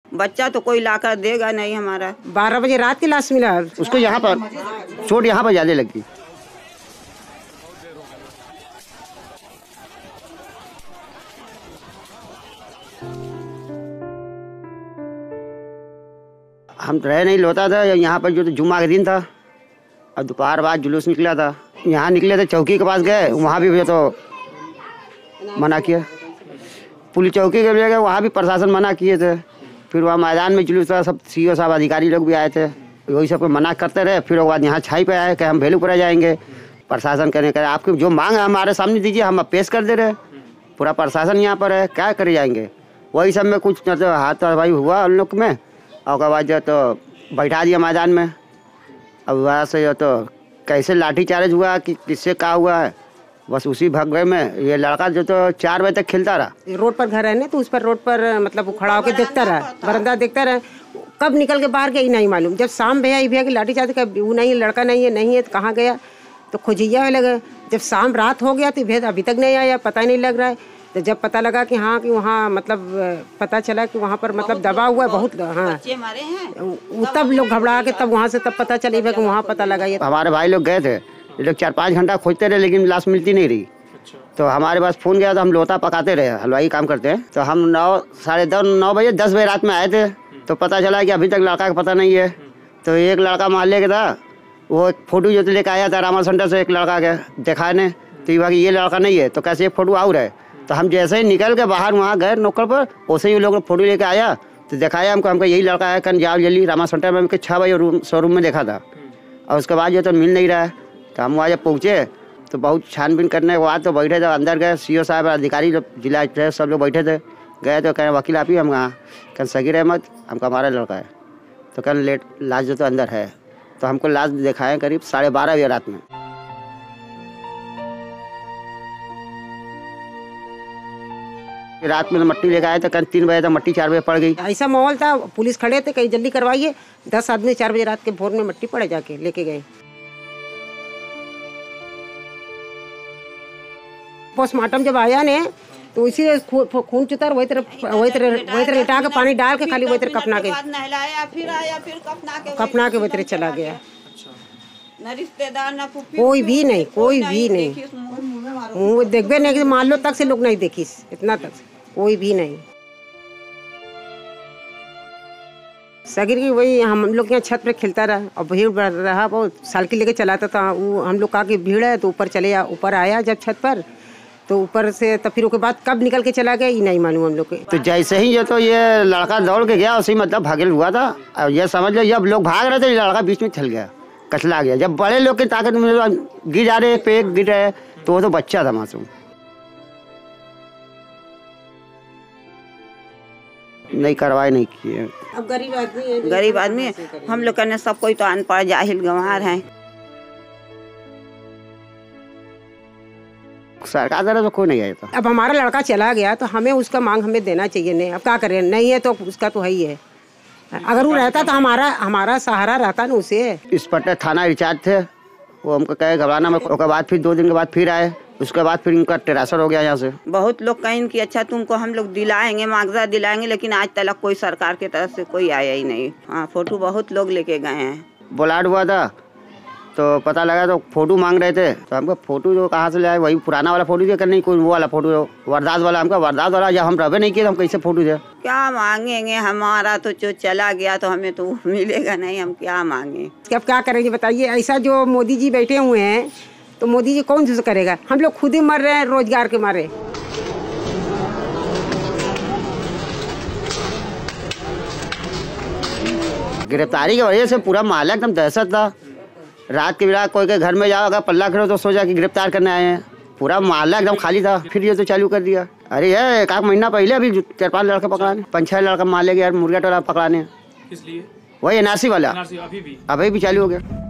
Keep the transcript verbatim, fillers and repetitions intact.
बच्चा तो कोई लाकर देगा नहीं हमारा। बारह बजे रात की लाश मिला उसको, यहाँ पर चोट यहाँ पर ज्यादा लगी। हम रह नहीं लोता था, यहाँ पर जो तो जुम्मा का दिन था और दोपहर बाद जुलूस निकला था। यहाँ निकले थे, चौकी के पास गए, वहाँ भी तो मना किया। पुलिस चौकी के लिए गए, वहाँ भी प्रशासन मना किए थे। फिर वहाँ मैदान में जुलूस था, सब सीओ साहब अधिकारी लोग भी आए थे, वही सबको मना करते रहे। फिर उसके बाद यहाँ छाई पे आए कि हम भेलूपुरा जाएंगे। प्रशासन कहने करे आपकी जो मांग है हमारे सामने दीजिए, हम अब पेश कर दे रहे। पूरा प्रशासन यहाँ पर है, क्या करे जाएंगे। वही सब में कुछ मतलब हाथापाई हुआ उन लोग में, और उसके बाद जो तो बैठा दिया मैदान में। अब वहाँ से जो तो कैसे लाठीचार्ज हुआ कि किससे क्या हुआ है, बस उसी भगवे में ये लड़का जो तो चार बजे तक खेलता रहा। रोड पर घर है ना, तो उस पर रोड पर मतलब वो खड़ा होकर देखता रहा, बरंदा देखता रहा। कब निकल के बाहर गया नहीं मालूम। जब शाम भैया भैया की लाठीचार्ज का वो नहीं लड़का नहीं है नहीं है तो कहाँ गया, तो खोजिया लगा। जब शाम रात हो गया तो भैया अभी तक नहीं आया, पता नहीं लग रहा है। तो जब पता लगा कि हाँ कि वहाँ मतलब पता चला कि वहाँ पर मतलब दबा हुआ है बहुत, हाँ तब लोग घबरा के तब वहाँ से तब पता चली कि वहाँ पता लगा। ये हमारे भाई लोग गए थे, ये लोग चार पाँच घंटा खोजते रहे लेकिन लाश मिलती नहीं रही। तो हमारे पास फोन गया तो हम लोता पकाते रहे, हलवाई काम करते हैं। तो हम नौ साढ़े दस नौ बजे दस बजे रात में आए थे, तो पता चला कि अभी तक लड़का का पता नहीं है। तो एक लड़का मोहल्ले का था, वो एक फोटो जो लेकर आया था रामा सेंटर से, एक लड़का के दिखाने, तो ये ये लड़का नहीं है, तो कैसे एक फोटो और है। तो हम जैसे ही निकल के बाहर वहाँ गए नौकर पर, वैसे ही लोग फोटो लेके आया तो दिखाया हमको, हमको यही लड़का है। कल जाओ जल्दी रामा सेंटर में, हमको छः बजे रूम शोरूम में देखा था। और उसके बाद जो तो मिल नहीं रहा है, तो हम वहाँ जब पहुँचे तो बहुत छानबीन करने के बाद तो बैठे थे, अंदर गए, सीओ साहब अधिकारी लोग जिला थे, सब लोग बैठे थे। गए तो कहें वकील आप ही, हम कहाँ कल सगीर अहमद हमको हमारा लड़का है। तो कल लेट लाश जो तो अंदर है, तो हमको लाश दिखाएँ करीब साढ़े बारह बजे रात में। रात में मट्टी लेकर आए थे, कल तीन बजे तक मट्टी चार बजे पड़ गई। ऐसा माहौल था, पुलिस खड़े थे, कहीं जल्दी करवाइए। दस आदमी चार बजे रात के भोर में मट्टी पड़े जाके लेके गए। पोस्टमार्टम जब आया ने तो इसी खून चुतर वही तरह वही तरह वही तरह लिटा के पानी डाल के खाली वही तरह कपना के कपना के वही तरह चला गया। न रिश्तेदार न कोई भी नहीं, कोई भी नहीं, मुँह देखबे नहीं, मान लो तक से लोग नहीं देखिस, इतना तक कोई भी नहीं। सगीर की वही हम लोग यहाँ छत पे खेलता रहा और भीड़ बढ़ रहा, बहुत साइकिल लेके चलाता था। वो हम लोग कहा कि भीड़ है तो ऊपर चले आ, ऊपर आया जब छत पर, तो ऊपर से तो फिर उसके बाद कब निकल के चला गया ये नहीं मालूम हम लोग के। तो जैसे ही ये तो ये लड़का दौड़ के गया उसी मतलब भागल हुआ था। और ये समझ लो जब लोग भाग रहे थे लड़का बीच में चल गया, कचला गया। जब बड़े लोग की ताकत में गिर जा रहे पे गिर रहे, तो वो तो बच्चा था मासूम। नहीं कार्रवाई नहीं किए। अब गरीब आदमी है, गरीब आदमी है हम लोग करने, सब कोई तो अनपढ़ जाहिल गंवार हैं। सरकार तरफ से कोई नहीं आया था। अब हमारा लड़का चला गया तो हमें उसका मांग हमें देना चाहिए। नहीं अब क्या करें, नहीं है तो उसका तो है ही है। अगर वो रहता तो हमारा हमारा सहारा रहता ना उसे। इस पट्टे थाना रिचार्ज थे, वो हमको कहे घबराना में। उसके बाद फिर दो दिन के बाद फिर आए, उसके बाद फिर इनका ट्रांसफर हो गया यहाँ से। बहुत लोग कहें कि अच्छा तुमको हम लोग दिलाएंगे, मुआवजा दिलाएंगे, लेकिन आज तक कोई सरकार की तरफ से कोई आया ही नहीं। हाँ फोटो बहुत लोग लेके गए हैं। बुलाट हुआ था तो पता लगा तो फोटो मांग रहे थे, तो हमको फोटो जो कहाँ से ले आए, वही पुराना वाला फोटो दिया, नहीं कोई वो वाला फोटो वारदात वाला। हमको वारदात वाला जब हम रबे नहीं किए तो हम कैसे फोटो दे। क्या मांगेंगे, हमारा तो जो चला गया तो हमें तो मिलेगा नहीं, हम क्या मांगे। अब क्या करेंगे बताइए। ऐसा जो मोदी जी बैठे हुए हैं तो मोदी जी कौन चीज करेगा। हम लोग खुद ही मर रहे हैं रोजगार के मारे। गिरफ्तारी की वजह से पूरा माहौल एकदम दहशत था। रात के बिना कोई के घर में जाओ अगर पल्ला खड़ो तो सोचा कि गिरफ्तार करने आए हैं। पूरा मोहल्ला एकदम खाली था। फिर ये तो चालू कर दिया। अरे यार एक आध महीना पहले अभी चार पांच लड़के पकड़ाने, पाँच छह लड़का माले गया मुर्गा टोला पकड़ाने। किस लिए? वही एनआरसी वाला अभी भी अभी भी चालू हो गया।